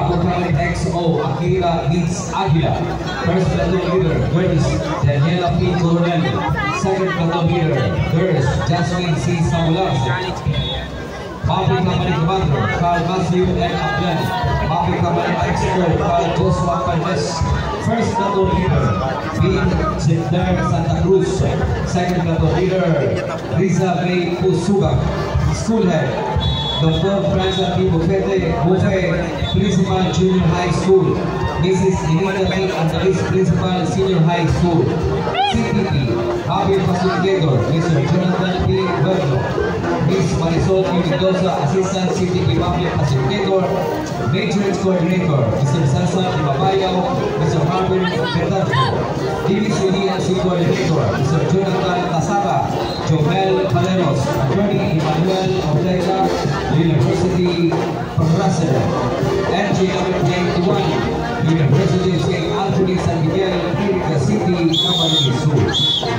Bago County XO, Akira meets Aguila. First platoon leader, girls, Daniela P. Coronel. Second platoon leader, girls, Jasmine C. Samulas. Mapit Company Commander, Carl Matthew N. Ablan. Mapit Company XO, Carl Joshua Perez. First platoon leader, Dean Sidner Santa Cruz. Second platoon leader, Riza May Pusuga. School head, Dr. Franza P. Bufete, Principal Junior High School. Mrs. Inita P. Andalis, Principal Senior High School. CPP, Javier Facilitator, Mr. Jonathan P. Berno. Miss Marisol P. Mendoza, Assistant CPP Public Facilitator. Matrix Coordinator, Mr. Sasa Ibabayaw, Mr. Marvin Bertardo. DBCDNC Coordinator, Mr. Jonathan Tasaba, Jomel Paleros, Attorney Emmanuel Ortega, University Professor, NGW 81, University of St. Anthony San Miguel, Clínica City, Camarines Sur.